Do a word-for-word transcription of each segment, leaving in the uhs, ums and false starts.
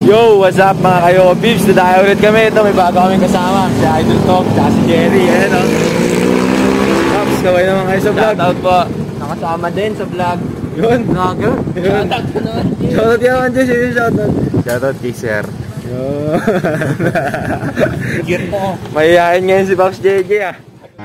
Yo, what's up mga kayo Bibs? Dadayo ulit kami. Ito, may bago kaming kasama. Si Idol Talk, tsaka si Jerry. Ayan o. Pops, kaway naman kayo sa vlog. Shoutout po. Nakasama din sa vlog. Yun. Vlogger. Shoutout ko naman. Shoutout yaman dyan. Sino shoutout? Shoutout kay Sir. Yun. Mahihayin ngayon si Pops J J ah.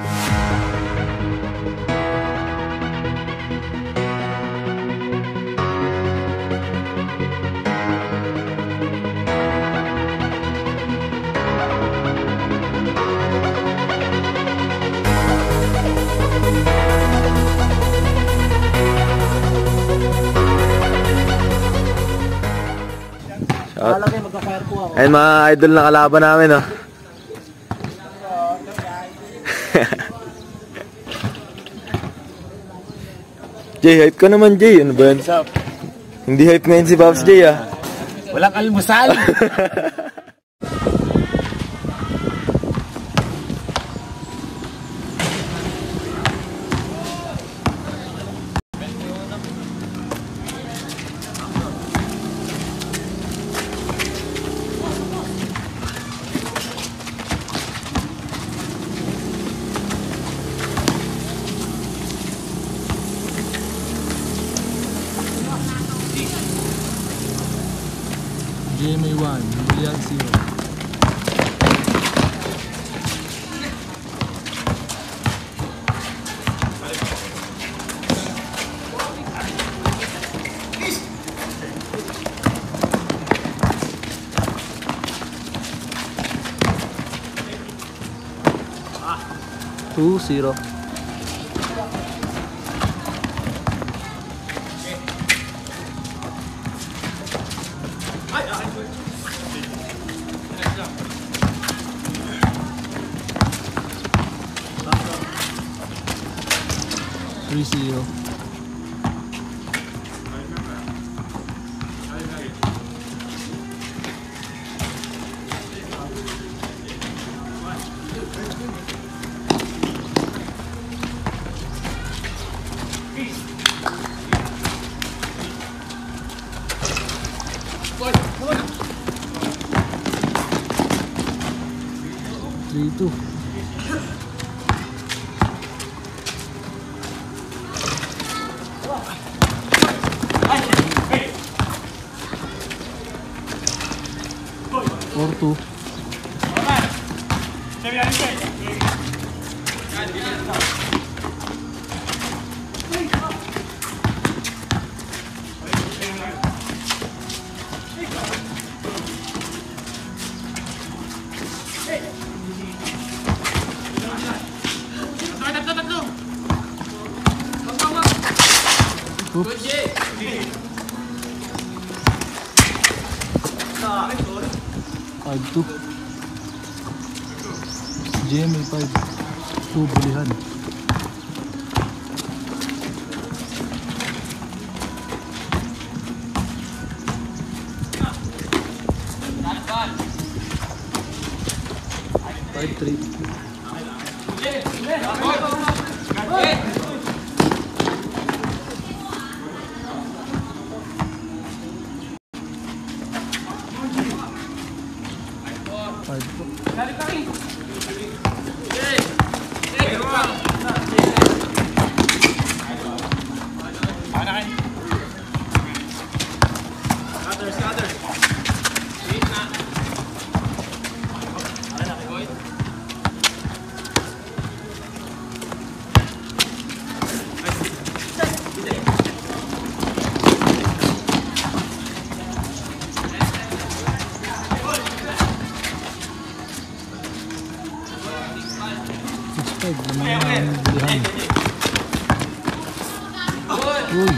Ayun mga idol na kalaban namin oh. Jay, hype ka naman Jay. Ano ba yan? Hindi hype ngayon si Pops Jay ah. Walang almusal. G M A one, Julian zero. Two zero. Three zero. Three two. Four two. Oops. Five two. G M A five. Two bulihan. Five three. Five four. Five naman ang bulihan. Uy.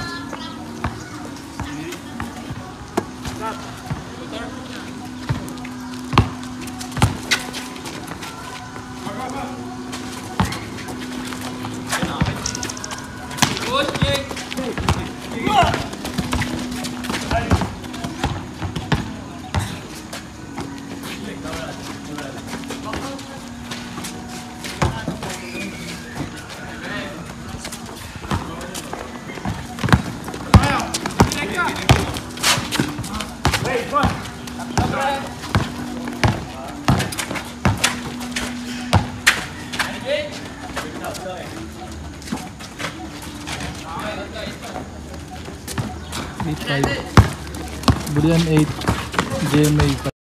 five. Boolean eight. G M A five.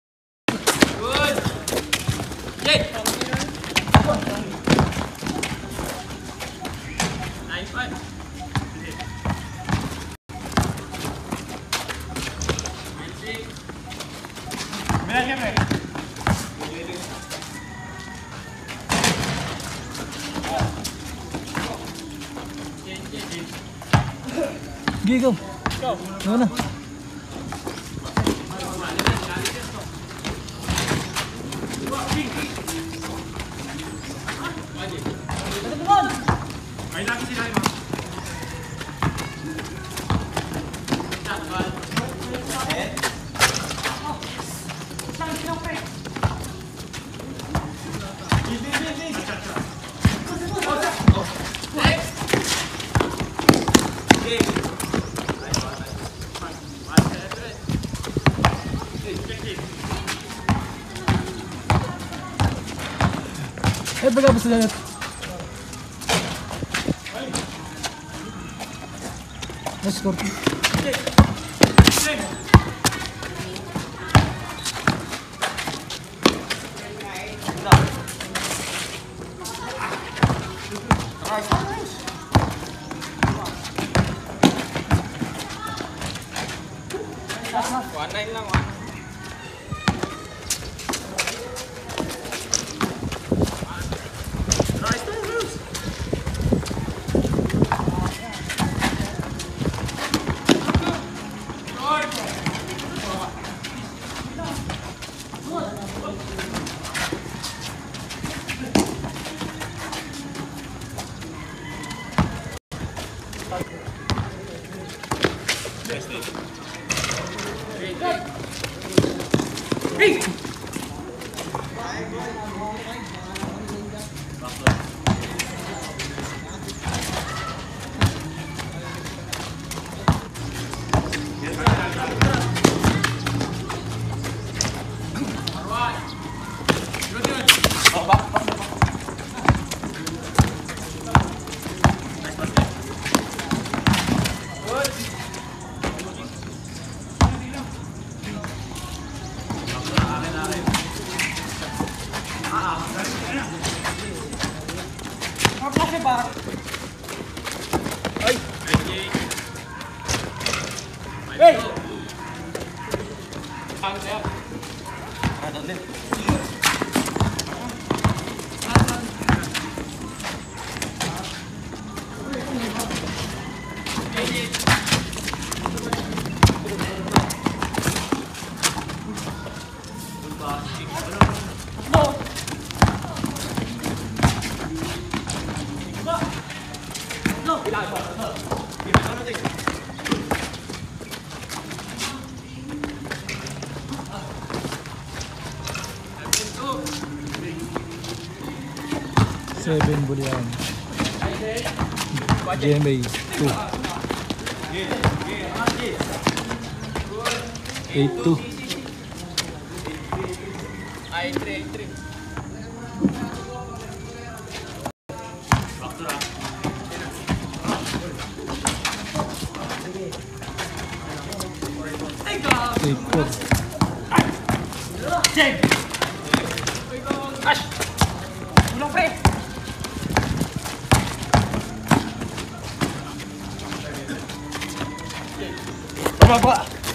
Sige, go. Go. Ano na? Eh, baga ba sila? Let's go. one nine lang, one. Seven Boolean. G M A two. Eight two. Ay, three, three. Eight four. Ash! Ulong pre! Baba!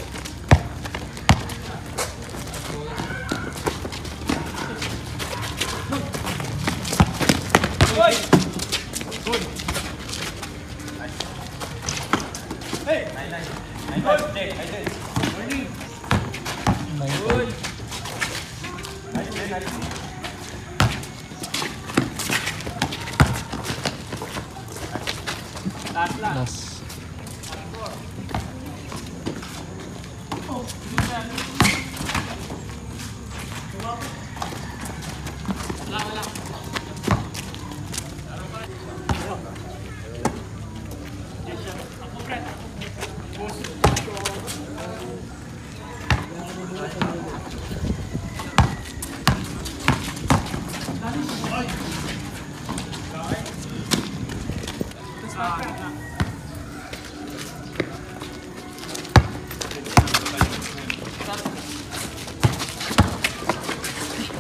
Hoy! Hey! Nine, nine. Nine, five. Hey, I did. Morning. Nine Good. five. Nice, nice, nice. Last, last. Last.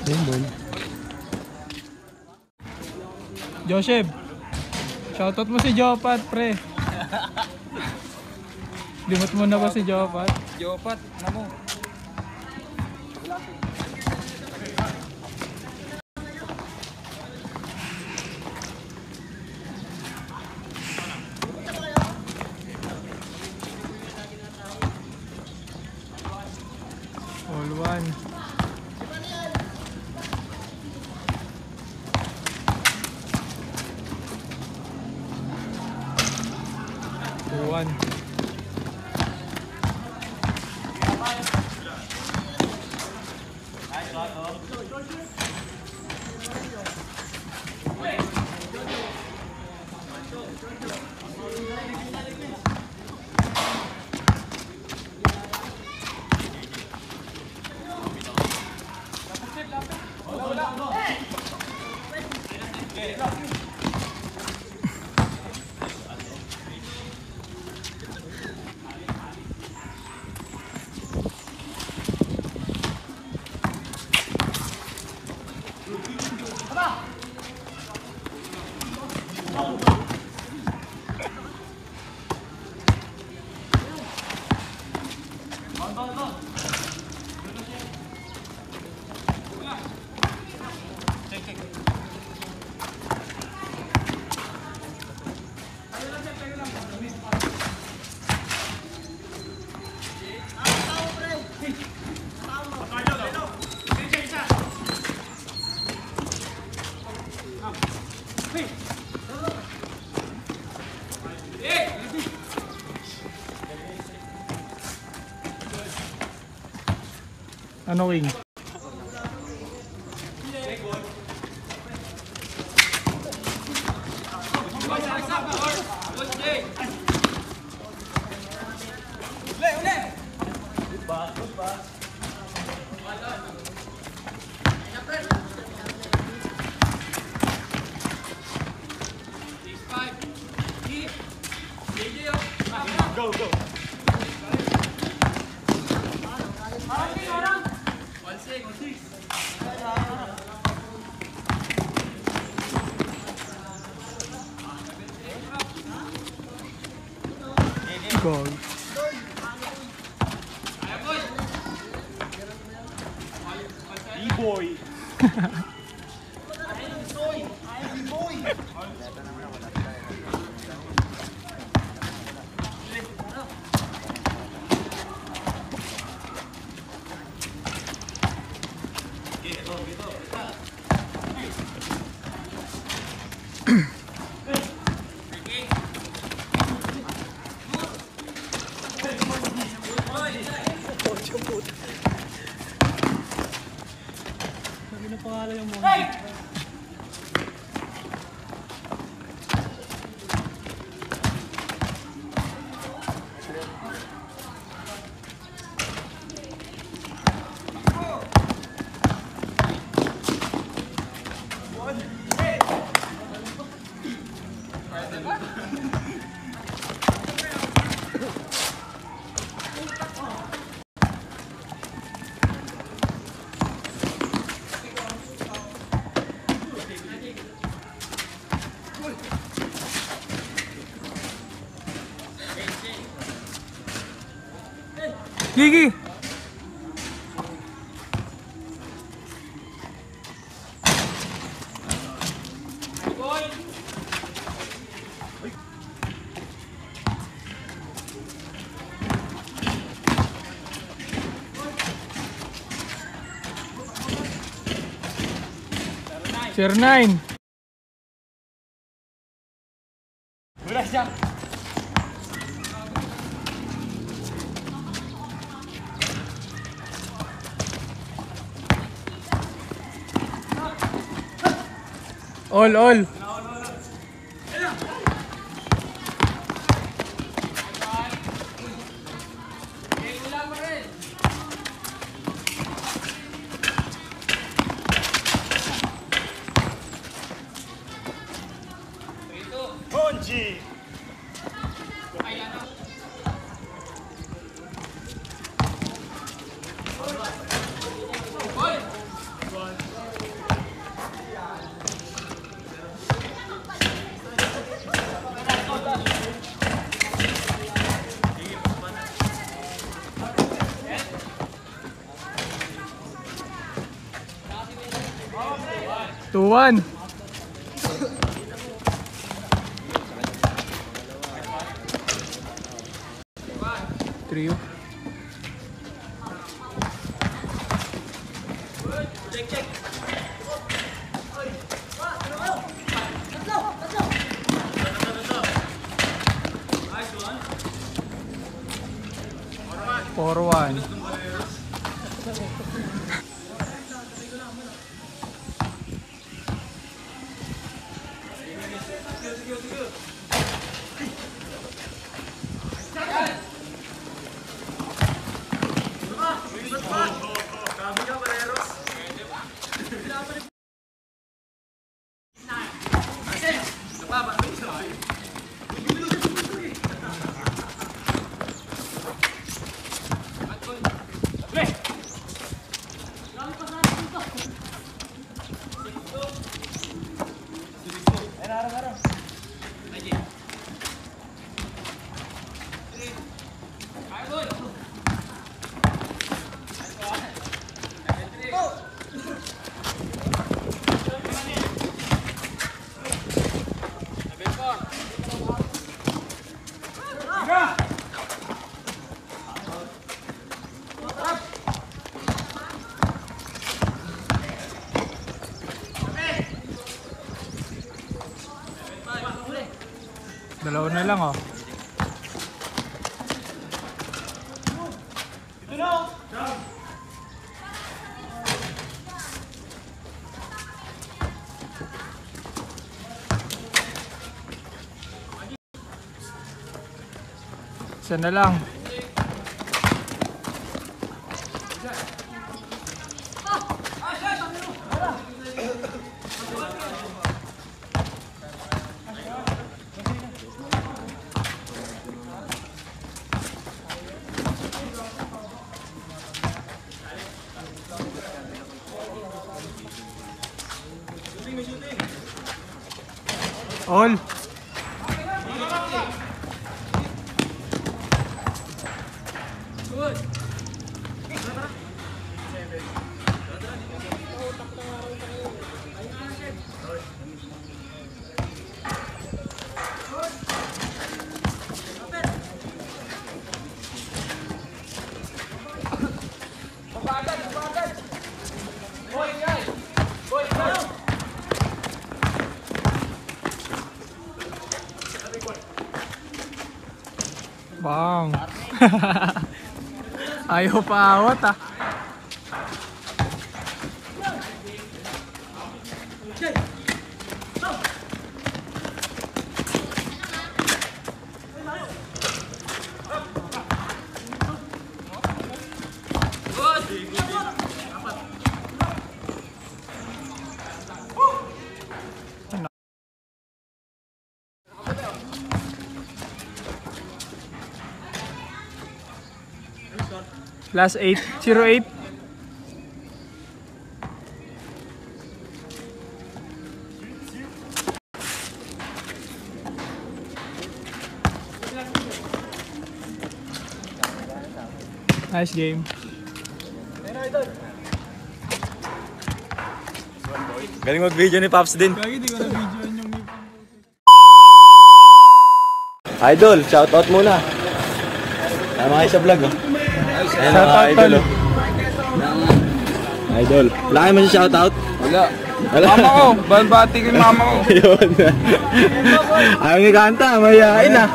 Rainbow. Joseph, shoutout mo si Jopat, pre. Limot mo na ba si Jopat? Jopat, ano mo? All one. Two one. Ano wing? Go, go. Goal. E-boy. Gigi! Sir nine. Wala siya. All, all. Bonji. two one. Trio. four one. Dalawa na lang oh. Isa na lang. All. Bang. Ayaw pa awat ah. Last eight, zero eight. Nice game. Galing mag-video ni Pops din. Kaya hindi ko na-videoan yung Idol, shoutout muna. Tama kayo sa vlog oh. Ayan mga idol oh. Idol. Wala kayo man siya shoutout? Wala. Wala. Mama ko, balbati ko yung mama ko. Yun. Ayaw ni Kanta, mayayain ah.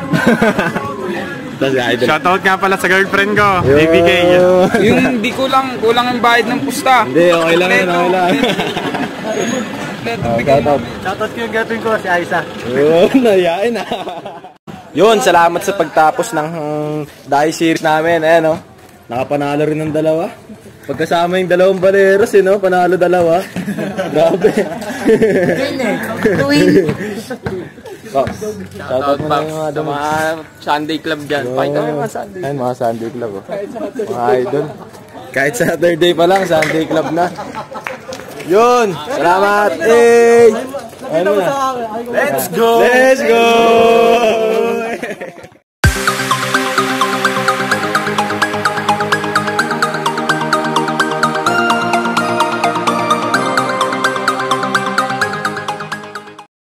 Tapos idol. Shoutout nga pala sa girlfriend ko, Yun. B B K. Yung di kulang, kulang ang bayad ng pusta. Hindi, okay lang yun, okay lang. Kompleto, Oh, bigay shoutout. namin. Shoutout ko yung girlfriend ko, si Aisa. Yun, nayayain ah. Yun, salamat sa pagtapos ng um, Dai series namin. Ayan, no? Nakapanalo rin ng dalawa. Pagkasama yung dalawang baleros, eh, no? Panalo dalawa. Grabe. Oh, shoutout mo na yung mga dama. Sunday club dyan. Pakita mo yung mga Sunday. Ayan, mga Sunday club. Oh. Mga idol. Kahit Saturday pa lang, Sunday club na. Yun, salamat. Hey! Let's go! Let's go!